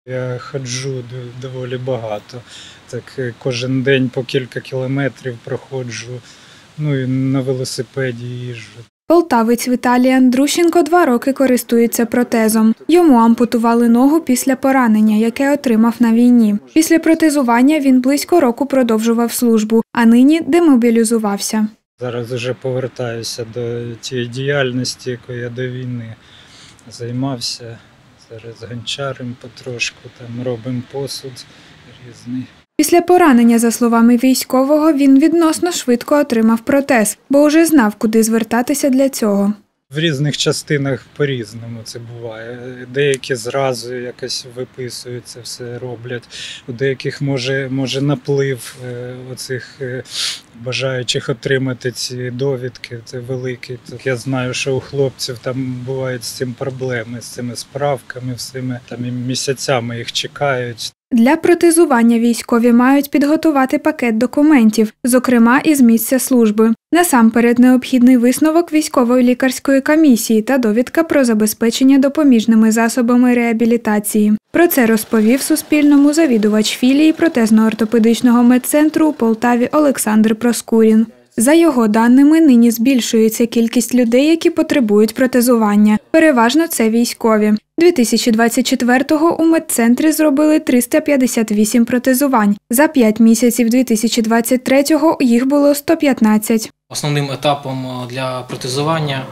Я ходжу доволі багато, так кожен день по кілька кілометрів проходжу, ну і на велосипеді їжджу. Полтавець Віталій Андрущенко 2 роки користується протезом. Йому ампутували ногу після поранення, яке отримав на війні. Після протезування він близько року продовжував службу, а нині демобілізувався. Зараз вже повертаюся до тієї діяльності, якою я до війни займався. Зараз гончаримо потрошку, там робимо посуд різний. Після поранення, за словами військового, він відносно швидко отримав протез, бо вже знав, куди звертатися для цього. В різних частинах по-різному це буває. Деякі зразу якось виписуються, все роблять. У деяких може наплив оцих бажаючих отримати ці довідки, це великий. Я знаю, що у хлопців там бувають з цим проблеми, з цими справками, всіми там і місяцями їх чекають. Для протезування військові мають підготувати пакет документів, зокрема із місця служби. Насамперед необхідний висновок військової лікарської комісії та довідка про забезпечення допоміжними засобами реабілітації. Про це розповів Суспільному завідувач філії протезно-ортопедичного медцентру у Полтаві Олександр Проскурін. За його даними, нині збільшується кількість людей, які потребують протезування. Переважно це військові. 2024-го у медцентрі зробили 358 протезувань. За 5 місяців 2023-го їх було 115. Основним етапом для протезування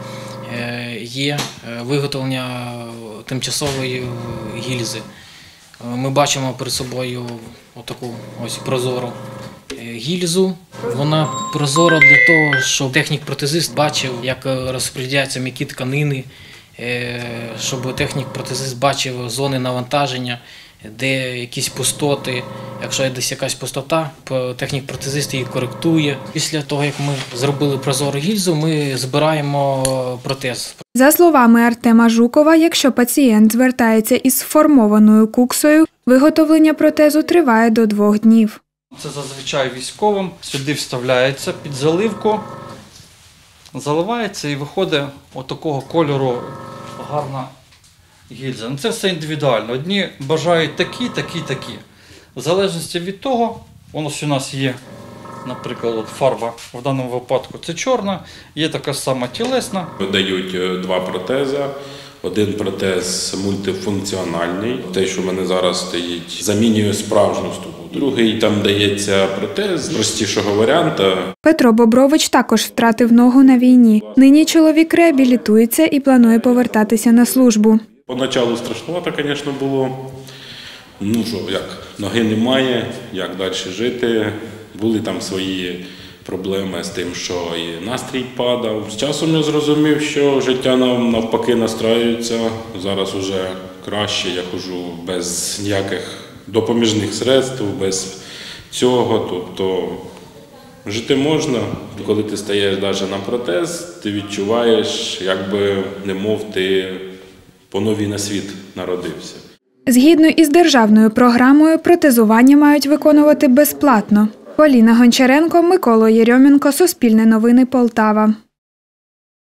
є виготовлення тимчасової гільзи. Ми бачимо перед собою отаку ось прозору гільзу. Вона прозора для того, щоб технік-протезист бачив, як розподіляються м'які тканини, щоб технік-протезист бачив зони навантаження, де якісь пустоти. Якщо є десь якась пустота, технік-протезист її коректує. Після того, як ми зробили прозору гільзу, ми збираємо протез. За словами Артема Жукова, якщо пацієнт звертається із сформованою куксою, виготовлення протезу триває до 2 днів. Це зазвичай військовим. Сюди вставляється під заливку, заливається і виходить отакого кольору гарна гільза. Це все індивідуально. Одні бажають такі. В залежності від того, у нас є, наприклад, фарба в даному випадку це чорна, є така сама тілесна. Дають 2 протези. Один протез мультифункціональний, те, що в мене зараз стоїть, замінює справжню стопу. Другий там дається протез простішого варіанту. Петро Бобрович також втратив ногу на війні. Нині чоловік реабілітується і планує повертатися на службу. Поначалу страшновато, звісно, було. Ноги немає, як далі жити. Були там свої проблеми з тим, що і настрій падав. З часом я зрозумів, що життя навпаки настраюється. Зараз вже краще, я ходжу без ніяких допоміжних средств, без цього. Тобто жити можна. Коли ти стаєш навіть на протез, ти відчуваєш, немов ти по-новій на світ народився. Згідно із державною програмою, протезування мають виконувати безплатно. Поліна Гончаренко, Микола Єрьомінко, Суспільне новини, Полтава.